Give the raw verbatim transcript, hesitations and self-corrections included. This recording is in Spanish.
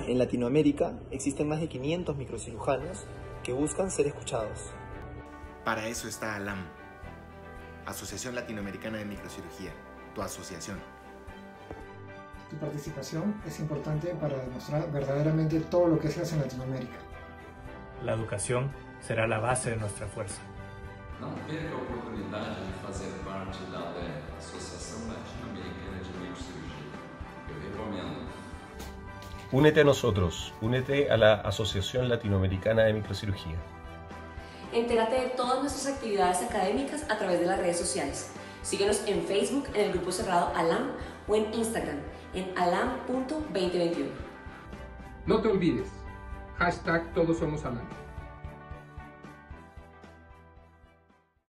En Latinoamérica existen más de quinientos microcirujanos que buscan ser escuchados. Para eso está ALAM, Asociación Latinoamericana de Microcirugía, tu asociación. Tu participación es importante para demostrar verdaderamente todo lo que se hace en Latinoamérica. La educación será la base de nuestra fuerza. Não perca a oportunidade de fazer parte da A L E, Asociação Latino-Americana de Microcirugía. Eu recomendo. Únete a nosotros, únete a la Asociación Latinoamericana de Microcirugía. Entérate de todas nuestras actividades académicas a través de las redes sociales. Síguenos en Facebook en el grupo cerrado ALAM o en Instagram en alam punto veinte veintiuno. No te olvides, hashtag Todos Somos ALAM.